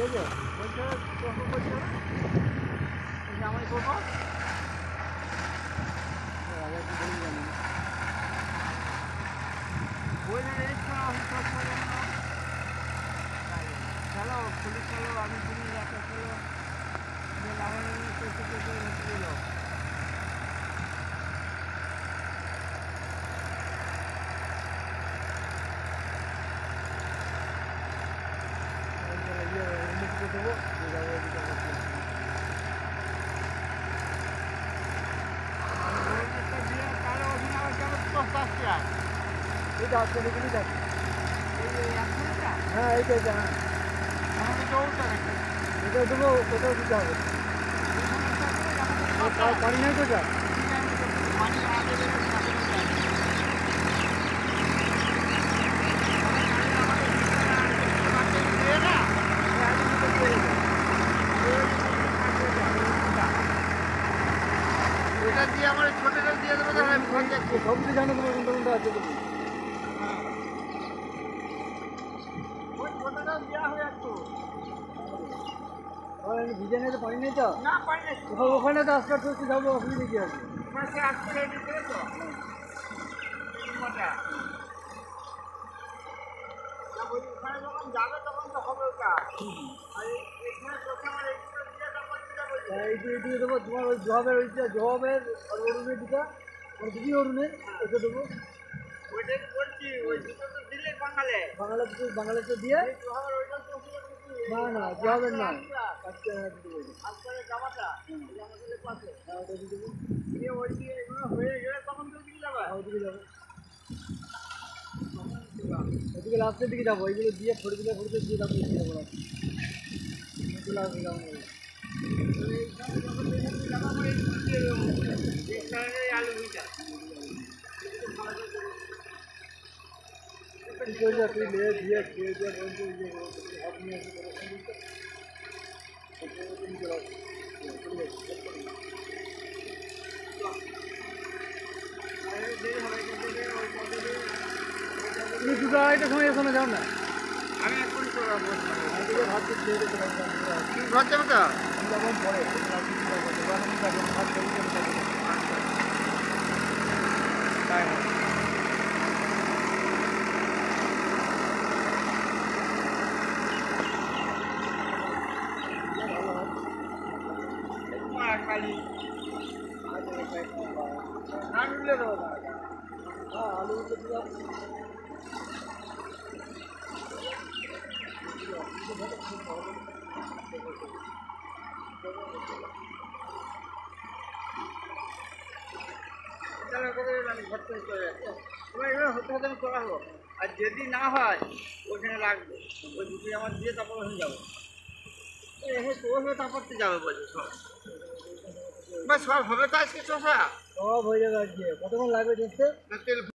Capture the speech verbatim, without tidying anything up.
বলছে তখন বলছে জামাই করবো আগে একটু বলি জানি বললেন এই চলো পুলিশ চলো আমি পুলিশ একটা চলো লাগানো দিল দেবো এইটা আসছে দেখি যাচ্ছে হ্যাঁ এইটা এইটা হ্যাঁ এটা দেবো কোথাও দিতে হবে পানি নেই কোথা এটা দিয়ে আমার ছোটটা দিয়ে দেবো তাহলে আমি ফোন যাচ্ছি সব কিছু জানো তোমার কোনটা কোনটা আছে তুমি ওই ছোটটা দেওয়া হয়ে যাচ্ছে আমি ভিজে নিয়ে তো পানি নেই তো না পানি নেই ওখানে তো আস্তে আস্তে যাবো অসুবিধা কি আছে সে আসতে রেডি করে তো ওখানে যখন যাবে তখন তো হবে ওটা আর এইখানে চোখে আমার এইগুলো দিয়ে তারপর এইটু দিয়ে দেবো তোমার ওই জবাবের ওইটা জবাবের আর অরুণের দুটা মানে দুটি অরুণের ওইটা দেবো ওইটাই তো বলছি ওই দুটো তো দিলে বাঙালে বাঙালে বাঙালে তো দিয়ে না না জবাবের না আজকে আজকে জামাটা জামাটা পাশে হ্যাঁ ওটা দিয়ে দেবো দিয়ে ওই দিয়ে এগুলো হয়ে গেলে তখন তো দিকে যাবে ওইদিকে যাবো ওইদিকে লাস্টের দিকে যাবো এইগুলো দিয়ে ফটগুলো ফটকে দিয়ে যাবো দিয়ে যাবো লাস্টে যাবো আলু ভুজা তুই লে দিয়ে খেয়ে দিয়ে বলতে হাত নিয়ে তুমি দুটো আড়াইটার সময় এখানে যাও না আমি এখন ভাবছি খেয়ে দিতে তুমি ঘর যাবে তো যখন পরে তাই খালি আলু উঠলে দেবো না হ্যাঁ আলু উঠলে দিলাম আমি ঘর থেকে চলে যাচ্ছি তোমার এগুলো হতে হতে আমি চলে আসবো আর যদি না হয় ওইখানে রাখবো ওই দুটোই আমার দিয়ে তারপর ওখানে যাবো ওইভাবে তারপর তো যাবে বলছে সব সব হবে তো আজকে শশা সব হয়ে যাবে আজকে কতক্ষণ লাগবে দেখতে তেল